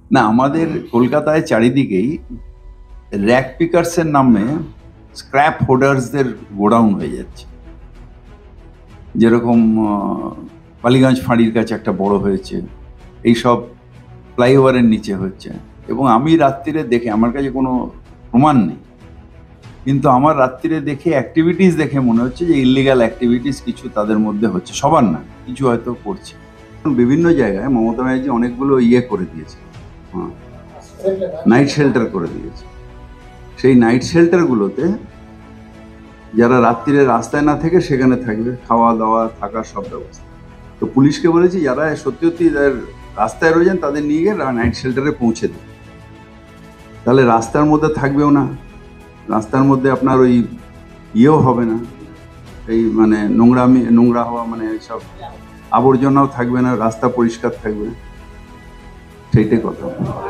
না, আমাদের কলকাতায় চারিদিকেই র‍্যাক পিকার্সের নামে স্ক্র্যাপ হোর্ডার্সদের গোডাউন হয়ে যাচ্ছে। যেরকম বালিগঞ্জ ফাঁড়ির কাছে একটা বড় হয়েছে, এইসব ফ্লাইওভারের নিচে হচ্ছে। এবং আমি রাত্রিরে দেখে, আমার কাছে কোনো প্রমাণ নেই, কিন্তু আমার রাত্রিরে দেখে অ্যাক্টিভিটিস দেখে মনে হচ্ছে যে ইল্লিগাল অ্যাক্টিভিটিস কিছু তাদের মধ্যে হচ্ছে, সবার না, কিছু হয়তো করছে। বিভিন্ন জায়গায় মমতা ব্যানার্জি অনেকগুলো করে দিয়েছে, নাইট শেল্টার করে দিয়েছে। সেই নাইট শেল্টারগুলোতে যারা রাত্রিরে রাস্তায় না থেকে সেখানে থাকবে, খাওয়া দাওয়া থাকার সব ব্যবস্থা। তো পুলিশকে বলেছি যারা সত্যি সত্যি রাস্তায় রয়েছেন তাদের নিয়ে গিয়ে নাইট শেল্টারে পৌঁছে দেবে, তাহলে রাস্তার মধ্যে থাকবেও না, রাস্তার মধ্যে আপনার ওই হবে না, এই মানে নোংরা হওয়া, মানে সব আবর্জনাও থাকবে না, রাস্তা পরিষ্কার থাকবে, সেইটাই কথা।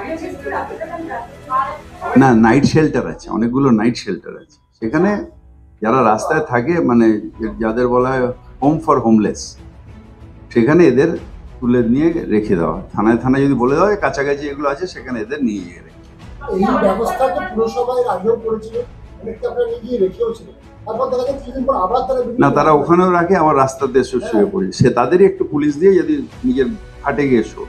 না, নাইট শেল্টার আছে, অনেকগুলো নাইট শেল্টার আছে, সেখানে যারা রাস্তায় থাকে, মানে যাদের বলা হয় হোম ফর হোমলেস, সেখানে এদের তুলে নিয়ে রেখে দেওয়া। থানায় থানায় যদি বলে দেওয়া হয় কাছাকাছি এগুলো আছে, সেখানে এদের নিয়ে গিয়ে রেখে। এই ব্যবস্থা তো পুরসভায় আগেও করেছিল, অনেকটা আপনারা নিয়ে রেখেও ছিল, তারপর দেখা যাচ্ছে কিছুদিন পর আবার না, তারা ওখানেও রাখে, আবার রাস্তাতে শুয়ে পড়ে, সে তাদেরই একটু পুলিশ দিয়ে যদি নিজের হাটে গিয়ে শো।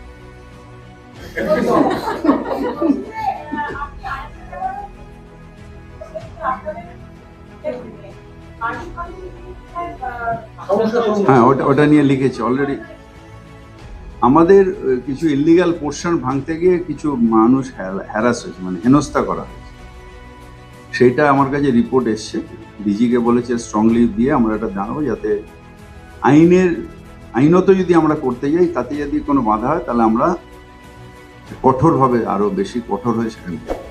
হ্যাঁ, ওটা নিয়ে লিখেছি অলরেডি। আমাদের কিছু ইল্লিগাল পোর্শন ভাঙতে গিয়ে কিছু মানুষ হ্যারাস হয়েছে, মানে হেনস্থা করা হয়েছে, সেইটা আমার কাছে রিপোর্ট এসছে। ডিজিকে বলেছে স্ট্রংলি দিয়ে আমরা এটা জানাবো, যাতে আইনত যদি আমরা করতে যাই, তাতে যদি কোনো বাধা হয় তাহলে আমরা কঠোরভাবে, আরো বেশি কঠোর হয়ে সেখানে